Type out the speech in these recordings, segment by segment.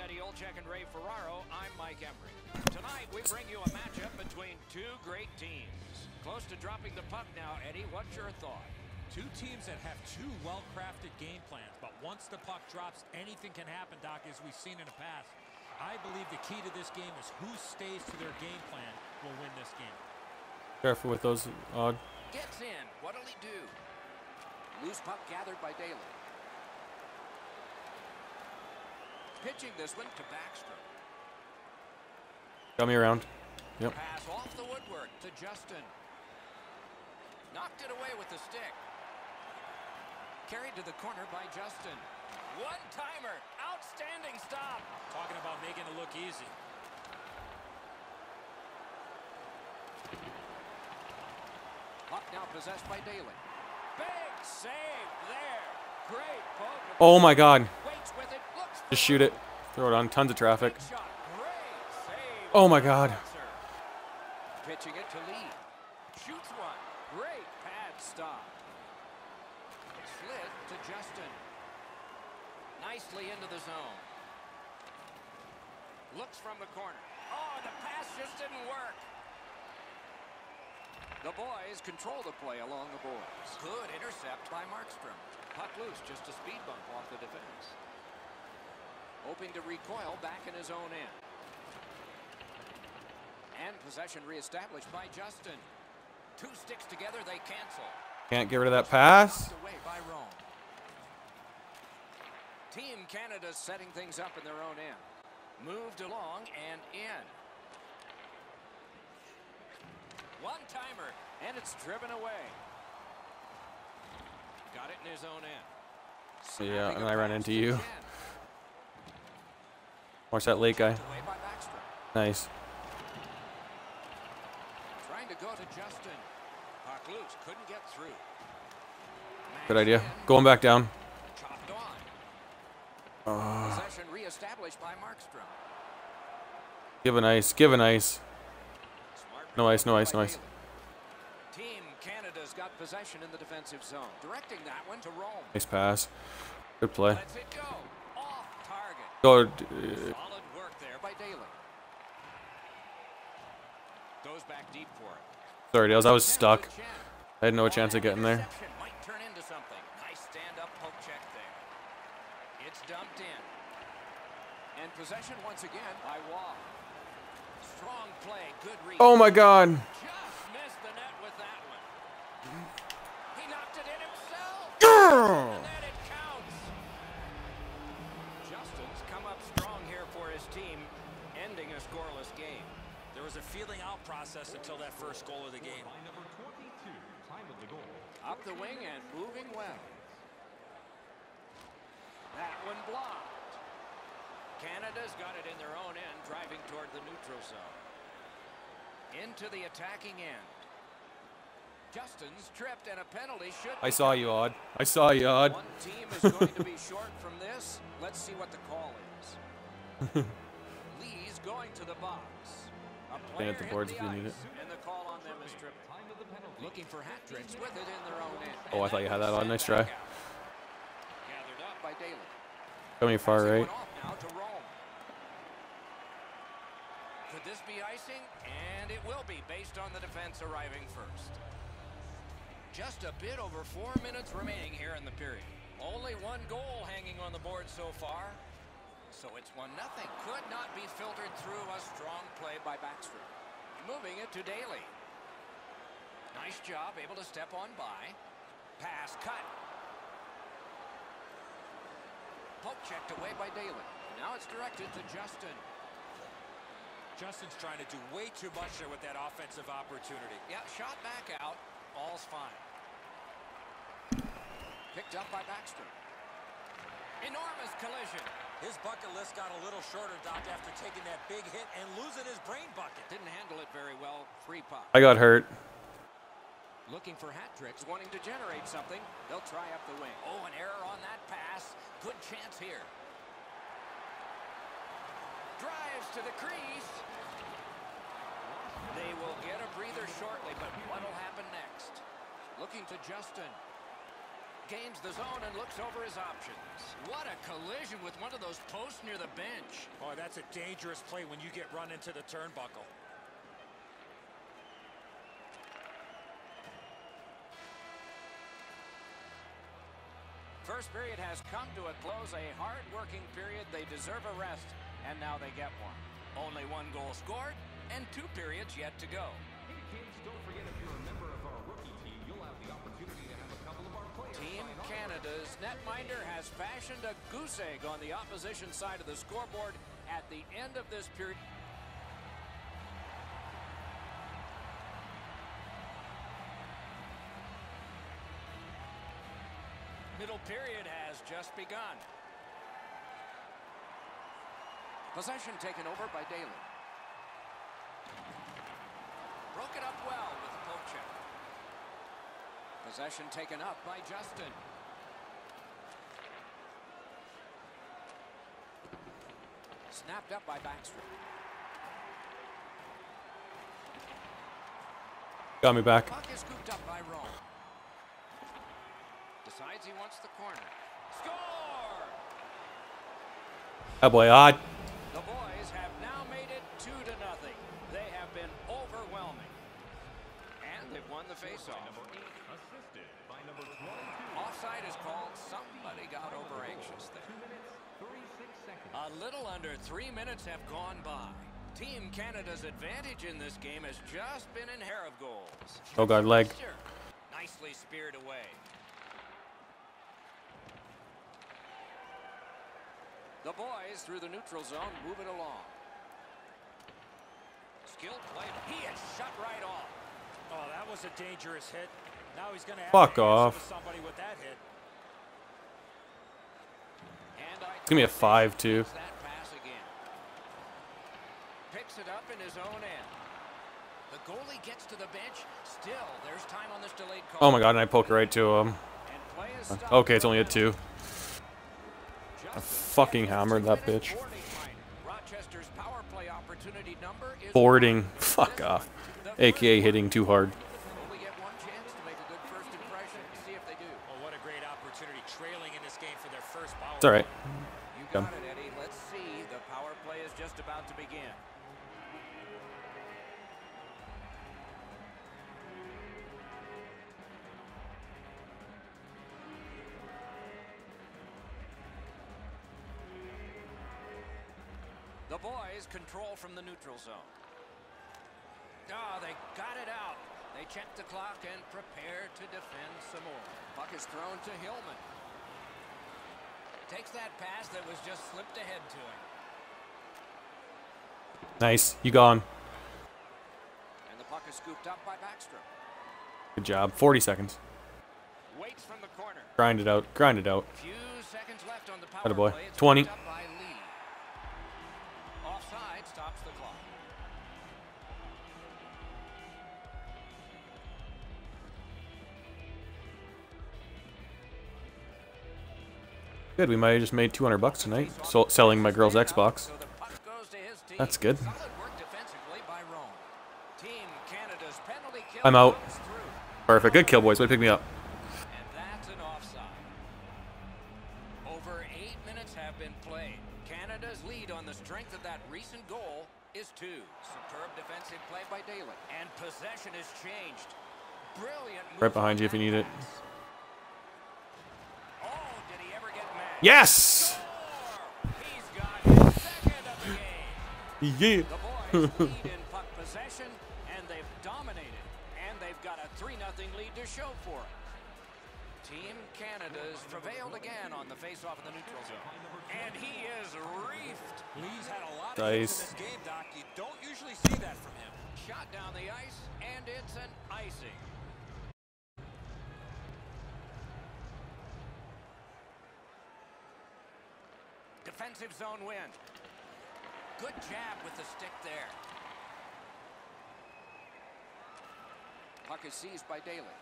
Eddie Olczyk and Ray Ferraro, I'm Mike Emery. Tonight we bring you a matchup between two great teams. Close to dropping the puck now, Eddie. What's your thought? Two teams that have two well-crafted game plans, but once the puck drops, anything can happen, Doc, as we've seen in the past. I believe the key to this game is who stays to their game plan will win this game. Careful with those odd. Gets in. What'll he do? Loose puck gathered by Daly. Pitching this one to Backstrom. Got me around. Yep. Pass off the woodwork to Justin. Knocked it away with the stick. Carried to the corner by Justin. One-timer. Outstanding stop. Talking about making it look easy. Puck now possessed by Daly. Big save there. Great poke. Oh my God. Waits with it. Looks Just shoot it. Throw it on. Tons of traffic. Big shot. Great save. Oh my God. Pitching it to Lee. Shoots one. Great pad stop. Slid to Justin. Nicely into the zone. Looks from the corner. Oh, the pass just didn't work. The boys control the play along the boards. Good intercept by Markstrom. Puck loose, just a speed bump off the defense. Hoping to recoil back in his own end. And possession reestablished by Justin. Two sticks together, they cancel. Can't get rid of that pass. Away by Rome. Team Canada's setting things up in their own end. Moved along and in. One-timer, and it's driven away. Got it in his own end. Yeah, and I ran into you. Watch that late guy. Nice. Trying to go to Justin. Puck loose, couldn't get through. Good idea. Going back down. Chopped on. Possession reestablished by Markstrom. Give an ice. Give an ice. No ice, no ice, no ice. Team Canada's got possession in the defensive zone. Directing that one to Rome. Nice pass. Good play. Lets it go. Off target. Go. Solid work there by Daly. Goes back deep for it. Sorry, Dales. I was stuck. I had no chance of getting there. Might turn into something. Nice stand-up poke check there. It's dumped in. And possession once again by Waugh. Strong play, good read. Oh my God. Just missed the net with that one. He knocked it in himself. And then it counts. Justin's come up strong here for his team, ending a scoreless game. There was a feeling out process until that first goal of the game. Up the wing and moving well. That one blocked. Canada's got it in their own end, driving toward the neutral zone. Into the attacking end. Justin's tripped and a penalty should. I saw you, Odd. I saw you, Odd. One team is going to be short from this. Let's see what the call is. Lee's going to the box. Stay at the boards if you need it. And the call on them is tripping. Looking for hat tricks with it in their own end. Oh, I thought you had that on. Nice try. Gathered up by Daly. Coming far right. Now to Rome. Could this be icing? And it will be, based on the defense arriving first. Just a bit over 4 minutes remaining here in the period. Only one goal hanging on the board so far. So it's 1-0. Could not be filtered through. A strong play by Backstrom. Moving it to Daly. Nice job, able to step on by. Pass cut. Poke checked away by Daly. Now it's directed to Justin. Justin's trying to do way too much there with that offensive opportunity. Yeah, shot back out. All's fine. Picked up by Backstrom. Enormous collision. His bucket list got a little shorter, Doc, after taking that big hit and losing his brain bucket. Didn't handle it very well. Free puck. I got hurt. Looking for hat tricks, wanting to generate something. They'll try up the wing. Oh, an error on that pass. Good chance here. Drives to the crease. They will get a breather shortly, but what will happen next? Looking to Justin. gains the zone and looks over his options. What a collision with one of those posts near the bench. Oh, that's a dangerous play when you get run into the turnbuckle. First period has come to a close, a hard-working period. They deserve a rest, and now they get one. Only one goal scored, and 2 periods yet to go. Hey kids, don't forget if you're a member of our rookie team, you'll have the opportunity to have a couple of our players. Team Canada's netminder has fashioned a goose egg on the opposition side of the scoreboard at the end of this period. Middle period has just begun. Possession taken over by Daly. Broke it up well with the poke check. Possession taken up by Justin. Snapped up by Backstrom. Got me back. Puck is scooped up by Rome. Decides he wants the corner. Score! Oh boy, odd. The boys have now made it 2-0. They have been overwhelming. And they've won the faceoff. Assisted by number 22. Offside is called. Somebody got over anxious there. 2 minutes, 36 seconds. A little under 3 minutes have gone by. Team Canada's advantage in this game has just been in hair of goals. Oh god, leg. Nicely speared away. The boys through the neutral zone move it along. Skilled play. He is shut right off. Oh, that was a dangerous hit. Now he's going to have Fuck to answer off. to somebody with that hit. Give me a 5-2. That pass again. Picks it up in his own end. The goalie gets to the bench. Still, there's time on this delayed call. Oh my god, and I poke right to him. And play is stopped. Okay, it's only a 2. I fucking hammered that bitch. Rochester's power play opportunity number is Boarding. Fuck off. AKA hitting too hard. only get one chance to make a good first impression. See if they do. Oh, what a great opportunity trailing in this game for their first power. It's alright. You got it, Eddie. Let's see. The power play is just about to begin. The boys control from the neutral zone. Oh, they got it out. They check the clock and prepare to defend some more. Puck is thrown to Hillman. Takes that pass that was just slipped ahead to him. Nice. You gone. And the puck is scooped up by Backstrom. Good job. 40 seconds. Waits from the corner. Grind it out. Grind it out. Few seconds left on the power Attaboy. play. It's 20. picked up by Lee. Offside stops the clock. Good. We might have just made 200 bucks tonight. Selling my girl's Xbox. So the puck goes to his team. That's good. Solid work defensively by Rome. Team Canada's penalty kill I'm out. comes through. Perfect. Good kill, boys. Way to pick me up. And that's an offside. Over 8 minutes have been played. Canada's lead on the strength of that recent goal is 2. Superb defensive play by Daly. And possession has changed. Brilliant move Right behind on you if you that need it. pass. Oh, did he ever get mad? Yes! Score! He's got his second of the game. Yeah. The boys lead in puck possession, and they've dominated. And they've got a 3-0 lead to show for it. Team Canada's prevailed again on the face-off in the neutral zone. And he is reefed. Lee's had a lot of Nice. hits in this game, Doc. You don't usually see that from him. Shot down the ice, and it's an icing. Defensive zone win. Good jab with the stick there. Puck is seized by Daly.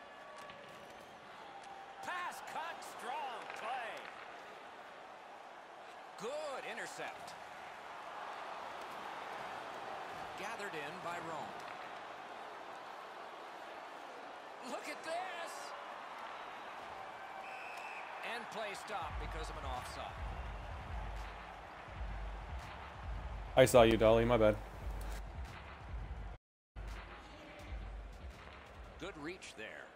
Pass cut, strong play. Good intercept. Gathered in by Rome. Look at this. And play stopped because of an offside. I saw you, Dolly. My bad. Good reach there.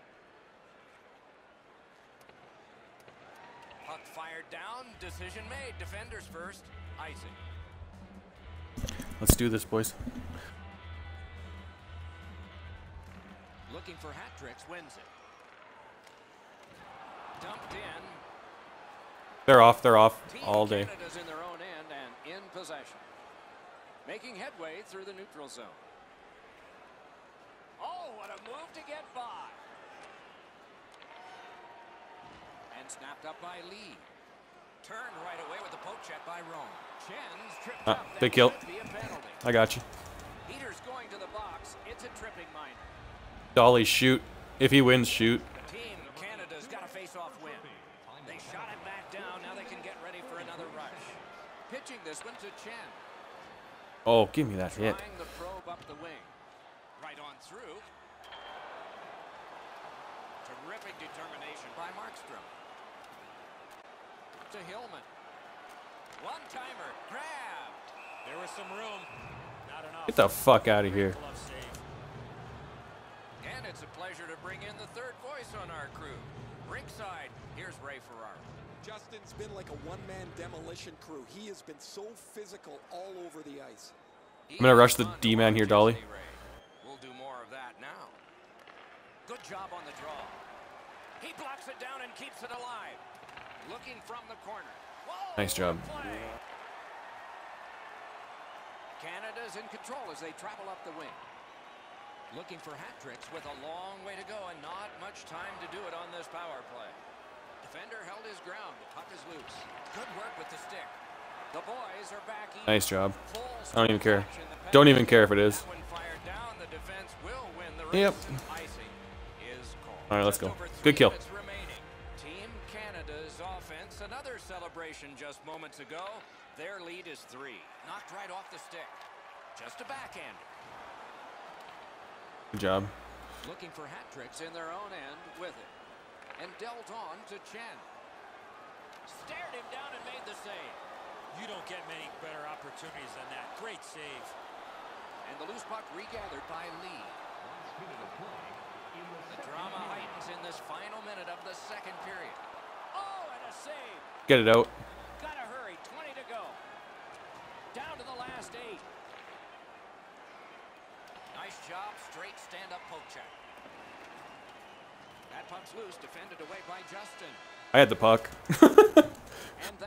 Puck fired down. Decision made. Defenders first. Icing. Let's do this, boys. Looking for hat tricks. Wins it. Dumped in. They're off Team all day. Canada's in their own end and in possession. Making headway through the neutral zone. Oh, what a move to get by. And snapped up by Lee. Turned right away with the poke check by Rome. Chen's tripped up. Big That kill. should be a penalty. I got you. Heater's going to the box. It's a tripping minor. Dolly, shoot. If he wins, shoot. Team Canada's got a face-off win. They shot it back down. Now they can get ready for another rush. Pitching this one to Chen. Oh, give me that hit. Trying the probe up the wing. Right on through. Terrific determination by Markstrom. To Hillman. One-timer. Grabbed. There was some room. Not enough. Get the fuck out of here. Glove save. And it's a pleasure to bring in the third voice on our crew. Ringside, here's Ray Ferraro. Justin's been like a one-man demolition crew. He has been so physical all over the ice. I'm gonna rush the D-man here, Dolly. We'll do more of that now. Good job on the draw. He blocks it down and keeps it alive. Looking from the corner. Whoa, Nice job. play. Canada's in control as they travel up the wing. Looking for hat tricks with a long way to go and not much time to do it on this power play. Defender held his ground. The puck is loose. Good work with the stick. The boys are back even. Nice job. Full I don't even care. action. The Don't even care if it is. That one fired down. The defense will win the Yep. race. Icing is called. All right, let's Just go. over Good 3 kill. minutes remaining. Team Canada's offense. Another celebration just moments ago. Their lead is 3. Knocked right off the stick. Just a backhand. Good job. Looking for hat tricks in their own end with it. And dealt on to Chen. Stared him down and made the save. You don't get many better opportunities than that. Great save. And the loose puck regathered by Lee. The drama heightens in this final minute of the second period. Oh, and a save. Get it out. Gotta hurry. 20 to go. Down to the last 8. Nice job. Straight stand-up poke check. That puck's loose. Defended away by Justin. I had the puck. And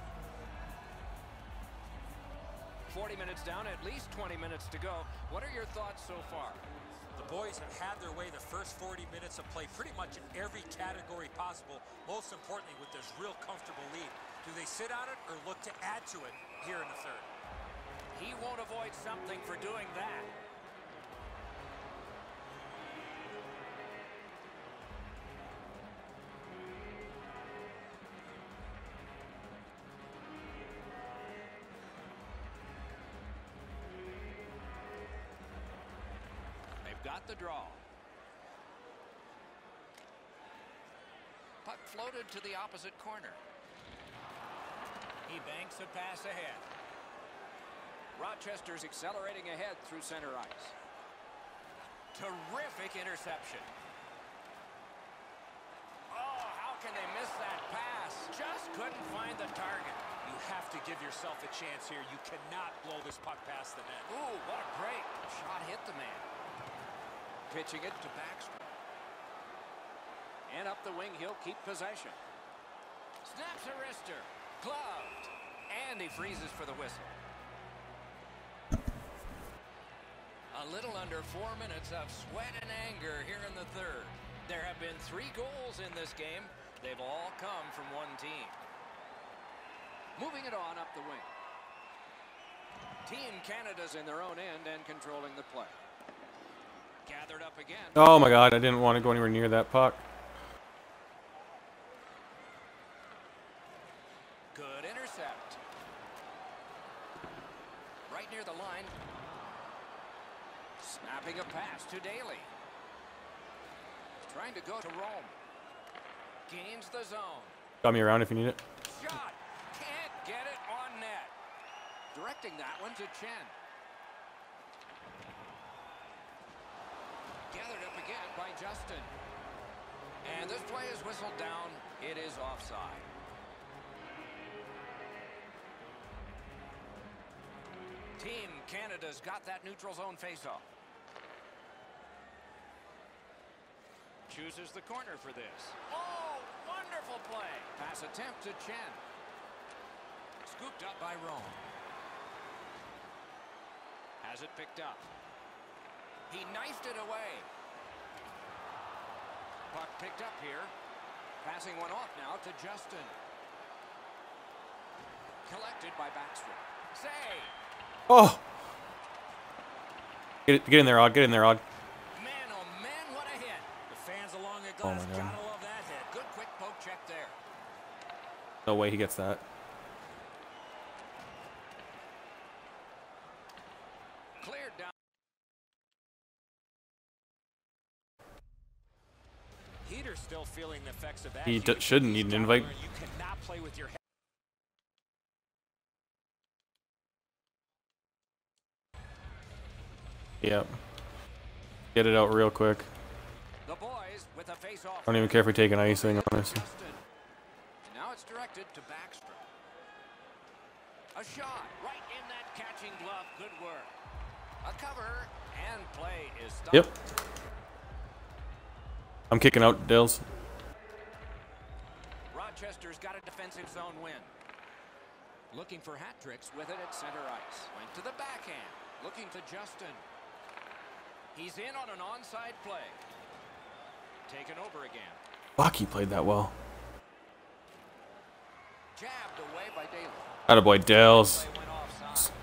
40 minutes down, at least 20 minutes to go. What are your thoughts so far? The boys have had their way the first 40 minutes of play pretty much in every category possible, most importantly with this real comfortable lead. Do they sit on it or look to add to it here in the third? He won't avoid something for doing that. They've got the draw. Puck floated to the opposite corner. He banks a pass ahead. Rochester's accelerating ahead through center ice. Terrific interception. Oh, how can they miss that pass? Just couldn't find the target. You have to give yourself a chance here. You cannot blow this puck past the net. Ooh, what a break. Shot hit the man. Pitching it to Backstrom. And up the wing, he'll keep possession. Snaps a wrister. Gloved. And he freezes for the whistle. A little under 4 minutes of sweat and anger here in the third. There have been 3 goals in this game. They've all come from one team. Moving it on up the wing. Team Canada's in their own end and controlling the play. Gathered up again. Oh my god, I didn't want to go anywhere near that puck. Good intercept. Right near the line. Snapping a pass to Daly. Trying to go to Rome. Gains the zone. Got me around if you need it. Shot. Can't get it on net. Directing that one to Chen. Gathered up again by Justin. And this play is whistled down. It is offside. Team Canada's got that neutral zone faceoff. Chooses the corner for this. Oh, wonderful play. Pass attempt to Chen. Scooped up by Rome. Has it picked up. He knifed it away. Puck picked up here. Passing one off now to Justin. Collected by Backstrom. Save. Oh! Get in there, Odd. Get in there, Odd. Man, oh man, what a hit. The fans along at Oh my glass God. gotta love that hit. Good quick poke check there. No way he gets that. Cleared down. Heater's still feeling the effects of that. He huge shouldn't need an invite. You cannot play with your head. Yep. Get it out real quick. The boys with a face-off. I don't even care if we take an icing, honestly. Justin. Now it's directed to Backstrom. A shot right in that catching glove. Good work. A cover and play is stopped. Yep. I'm kicking out Dills. Rochester's got a defensive zone win. Looking for hat tricks with it at center ice. Went to the backhand. Looking to Justin. He's in on an onside play. Taken over again. Fuck, he played that well. Jabbed away by Daly. Attaboy, Dills. Play went offside.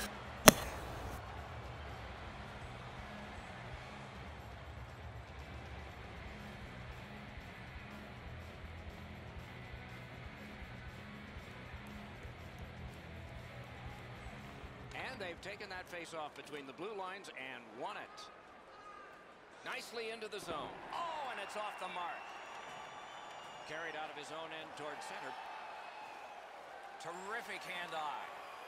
And they've taken that face-off between the blue lines and won it. Nicely into the zone. Oh, and it's off the mark. Carried out of his own end towards center. Terrific hand-eye.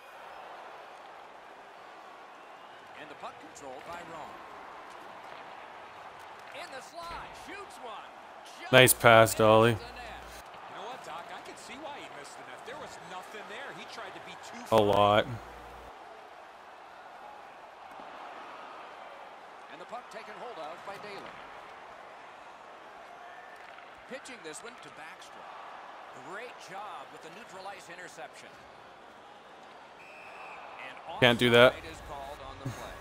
And the puck controlled by Rome. In the slide, shoots one. Just Nice pass, Dolly. misses the net. You know what, Doc? I can see why he missed the net. There was nothing there. He tried to be too A far. lot. And the puck taken hold of by Daly. Pitching this one to Backstrom. Great job with the neutral ice interception. And Can't do that. offside is called on the play.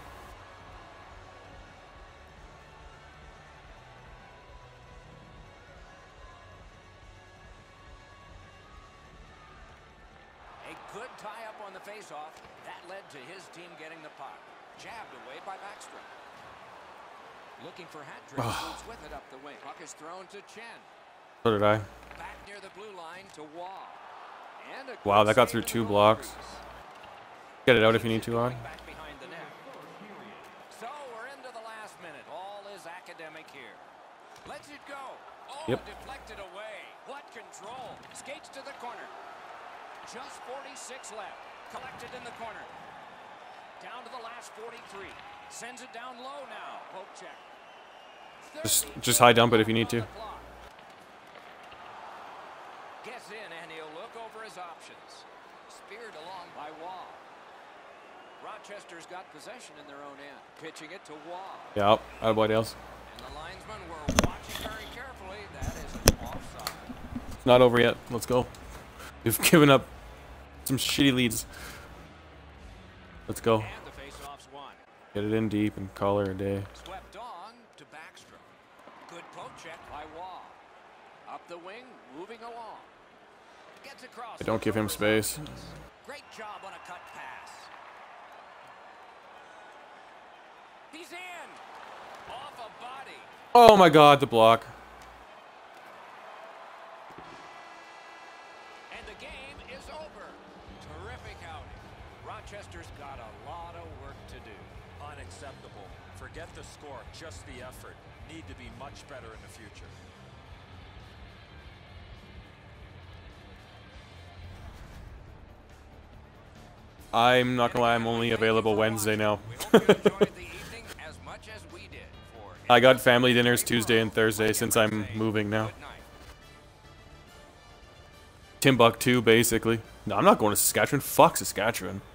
A good tie-up on the face-off. That led to his team getting the puck. Jabbed away by Backstrom. Looking for hat trick. Moves with it up the wing. Puck is thrown to Chen. So did I. Back near the blue line to Wall. And a Wow, good that got save through in the 2 low blocks. crease. Get it out if you need to, Odd. Going back behind the net. So we're into the last minute. All is academic here. Lets it go. Oh, Yep. deflected away. What control. Skates to the corner. Just 46 left. Collected in the corner. Down to the last 43. Sends it down low now. Poke check. Just high dump it if you need to. Gets in and he'll look over his options. Speared along by Wall. Rochester's got possession in their own end. Pitching it to Wall. Yep. Attaboy, Dills. And the linesmen were watching very carefully. That is an offside. It's not over yet. Let's go. We've given up some shitty leads. Let's go. And the faceoff's won. Get it in deep and call her a day. Swept on to Backstrom. Good poke check by Wall. Up the wing, moving along. Gets across. Hey, don't give him space. Great job on a cut pass. He's in. Off a body. Oh my god, the block. And the game is over. Terrific outing. Rochester's got a lot of work to do. Unacceptable. Forget the score, just the effort. Need to be much better in the future. I'm not gonna lie, I'm only available Wednesday now. We hope you enjoyed the evening as much as we did. For I got family dinners Tuesday and Thursday since I'm moving now. good night. Timbuktu, basically. No, I'm not going to Saskatchewan. Fuck Saskatchewan.